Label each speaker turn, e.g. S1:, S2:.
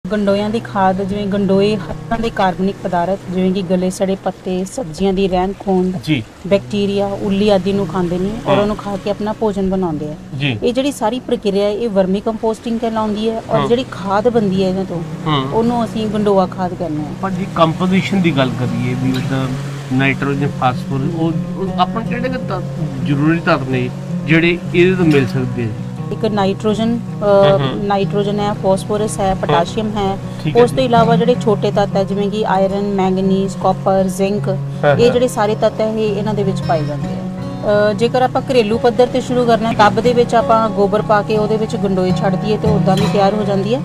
S1: ਗੰਡੋਇਆਂ ਦੀ ਖਾਦ ਜਿਵੇਂ ਗੰਡੋਏ ਹੱਥਾਂ ਦੇ ਕਾਰਬਨਿਕ ਪਦਾਰਥ ਜਿਵੇਂ ਕਿ ਗਲੇ ਸੜੇ ਪੱਤੇ ਸਬਜ਼ੀਆਂ ਦੀ ਰਹਿੰਦ ਖੂੰਹਦ
S2: ਜੀ
S1: ਬੈਕਟੀਰੀਆ ਉੱਲੀ ਆਦਿ ਨੂੰ ਖਾਂਦੇ ਨੇ ਔਰ ਉਹਨੂੰ ਖਾ ਕੇ ਆਪਣਾ ਭੋਜਨ ਬਣਾਉਂਦੇ ਆ।
S2: ਜੀ
S1: ਇਹ ਜਿਹੜੀ ਸਾਰੀ ਪ੍ਰਕਿਰਿਆ ਹੈ, ਇਹ ਵਰਮੀ ਕੰਪੋਸਟਿੰਗ ਕਹਿਲਾਉਂਦੀ ਹੈ ਔਰ ਜਿਹੜੀ ਖਾਦ ਬਣਦੀ ਹੈ ਇਹਨਾਂ ਤੋਂ ਉਹਨੂੰ ਅਸੀਂ ਗੰਡੋਆ ਖਾਦ ਕਹਿੰਦੇ ਹਾਂ।
S2: ਪਰ ਜੀ ਕੰਪੋਜੀਸ਼ਨ ਦੀ ਗੱਲ ਕਰੀਏ ਵੀ ਉਹਦਾ ਨਾਈਟ੍ਰੋਜਨ ਫਾਸਫੋਰਸ ਉਹ ਆਪਾਂ ਕਿਹੜੇ ਜ਼ਰੂਰੀ ਤੱਤ ਨੇ ਜਿਹੜੇ ਇਹਦੇ ਤੋਂ ਮਿਲ ਸਕਦੇ ਆ?
S1: ਇੱਕ ਨਾਈਟ੍ਰੋਜਨ ਹੈ, ਫਾਸਫੋਰਸ ਹੈ, ਪੋਟਾਸ਼ੀਅਮ ਹੈ।
S2: ਠੀਕ ਹੈ
S1: ਉਸ ਤੋਂ ਇਲਾਵਾ ਜਿਹੜੇ ਛੋਟੇ ਤੱਤ ਹੈ ਜਿਵੇਂ ਕਿ ਆਇਰਨ ਮੈਂਗਨੀਜ਼ ਕਾਪਰ ਜ਼ਿੰਕ ਇਹ ਜਿਹੜੇ ਸਾਰੇ ਤੱਤ ਹੈ ਇਹ ਇਹਨਾਂ ਦੇ ਵਿੱਚ ਪਾਏ ਜਾਂਦੇ ਆ। ਜੇਕਰ ਆਪਾਂ ਘਰੇਲੂ ਪੱਧਰ ਤੇ ਸ਼ੁਰੂ ਕਰਨਾ ਟੱਬ ਦੇ ਵਿੱਚ ਆਪਾਂ ਗੋਬਰ ਪਾ ਕੇ ਉਹਦੇ ਵਿੱਚ ਗੰਡੋਏ ਛੱਡ ਦਈਏ ਤੇ ਉਦਾਂ ਵੀ ਤਿਆਰ ਹੋ ਜਾਂਦੀ ਹੈ।